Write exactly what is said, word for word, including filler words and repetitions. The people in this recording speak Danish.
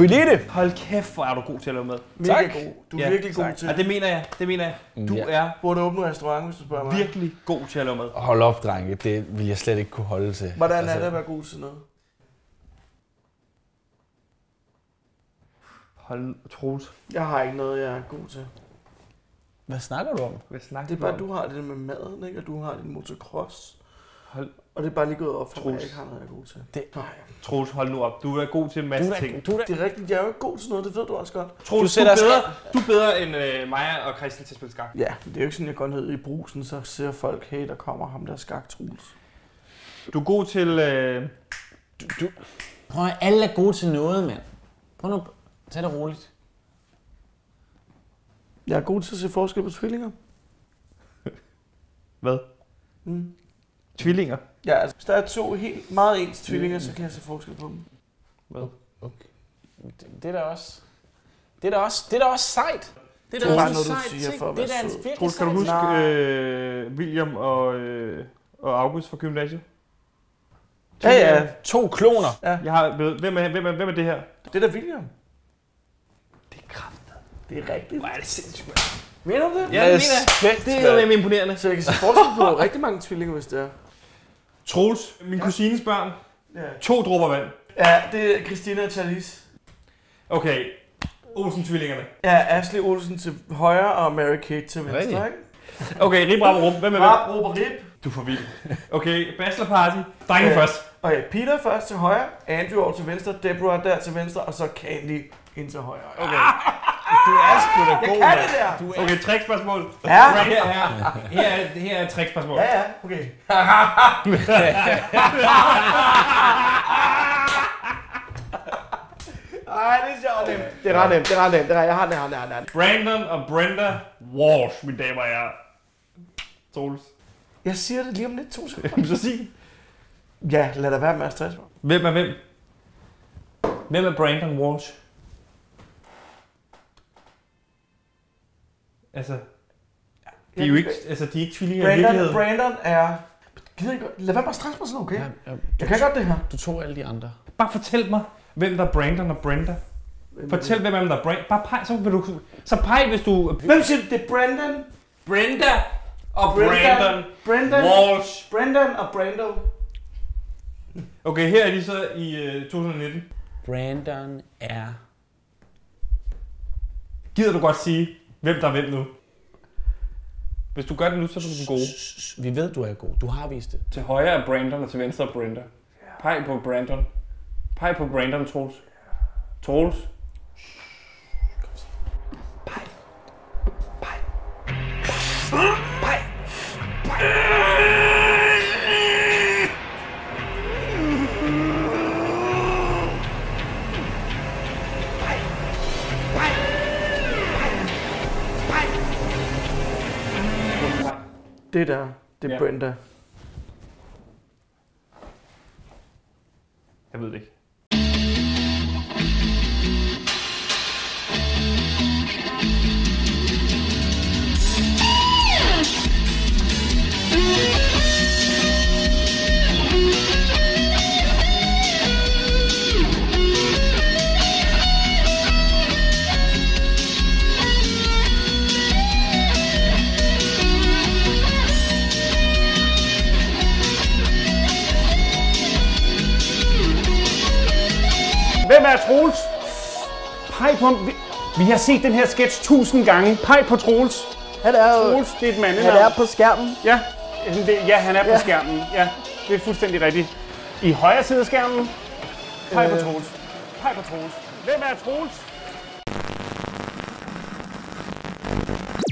Kunne I lide det? Hold kæft, hvor er du god til at lave mad. Mega Tak. god. Du er Ja, virkelig god tak. til. Ja, det mener jeg. Det mener jeg. Du Ja. er Burde åbne en restaurant, hvis du spørger mig. virkelig god til at lave mad. Hold op, drenge. Det vil jeg slet ikke kunne holde til. Hvordan Altså, er det at være god til noget? Hold, Troels. Jeg har ikke noget, jeg er god til. Hvad snakker du om? Hvad snakker Det er du bare, om? du har det der med maden, ikke? Og du har din motocross. Hold, Og det er bare lige gået op for mig, at Troels. jeg ikke har noget, jeg er god til. Det- Nej. Troels, hold nu op. Du er god til en masse Du er, ting. du er, Det er rigtigt, jeg er jo ikke god til noget, det ved du også godt. Troels, du, sætter er bedre, du er bedre end øh, mig og Christian til at spille skak. Ja, det er jo ikke sådan, jeg går ned i brusen, så ser folk, hey, der kommer ham der skak Troels. Du er god til... Øh, du, du. Prøv at alle er gode til noget, mand. Prøv nu. Tag det roligt. Jeg er god til at se forskel på tvillinger. hvad? Mm. Tvillinger. Ja, altså, hvis der er to helt meget ens tvillinger, så kan jeg se forskel på dem. Hvad? Okay. Det, det er da også... Det er da også, det er da også sejt. Det Det da er bare også noget, du sejt siger ting. for at Det er være da en sød. virkelig Troels, kan du sejt. huske Nej. øh, William og, øh, og August fra gymnasiet? Ja, ja. To kloner. ja. Jeg har, hvem, er, hvem, er, hvem er det her? Det er da William. Det er kraftigt. Det er rigtigt. Hvor er det sindssygt. Mener du det? Ja, det mener jeg. Det er jo imponerende. Så jeg kan se forskel på rigtig mange tvillinger, hvis det er. Troels, min kusines børn. Ja, To dråber vand. ja det er Christina og Charlize. Okay. Olsen-tvillingerne. Ja, Ashley Olsen til højre og Mary Kate til venstre, Rigtig. ikke? Okay, Rip, Rap og Rup. Hvem er hvem? Rap, Rup og Rip. Du er for vild. Okay, bachelor party. Drengene Ja. først. Okay, Peter først til højre, Andrew over til venstre, Deborah der til venstre, og så Candy ind til højre. Okay. Du er sgu da Jeg god, kan mand. det der! Du er... Okay, trickspørgsmål. Ja. Her er, her er, her er et trickspørgsmål. Ja, ja, okay. Ej, det er sjovt. Det er ret nemt, det er ret nemt. Det er, jeg har den, jeg har den, jeg har den. Brandon og Brenda Walsh, mine damer og herrer. Troels. Jeg siger det lige om lidt, to sekunder. Så sig. Ja, lad da være med at stresse mig. Hvem er hvem? Hvem er Brandon Walsh? Altså, de er jo ikke, altså, de er ikke tvillinger i Brandon, virkeligheden. Brandon er... Gider ikke, lad være med at stresse mig sådan, okay? Ja, ja, Jeg kan godt det her. du tog alle de andre. Bare fortæl mig, hvem der er Brandon og Brenda. Fortæl, hvem er der er Brandon. Bare peg, så vil du... Så peg, hvis du... Hvem siger du? Det er Brandon, Brenda og Brendan, Brandon Brendan, Walsh. Brendan og Brando. Okay, her er de så i uh, to tusind nitten. Brandon er... Gider du godt sige, hvem der er hvem nu? Hvis du gør det nu, så er du den gode. Vi ved, du er god. Du har vist det. Til højre er Brandon, og til venstre er Brenda. Peg på Brandon. Peg på Brandon, Troels. Troels. Peg. Peg. Peg. Det der, det er Ja. Brenda. Jeg ved det ikke. Hvem er Troels? Peg på ham. Vi, vi har set den her sketch tusind gange. Peg på Troels. Han er jo Troels, det er et mandenavn. han er på skærmen. Ja, det, ja, han er på Ja. skærmen. Ja, det er fuldstændig rigtigt. I højre side af skærmen. Peg på Øh. Troels. Peg på Troels. Hvem er Troels?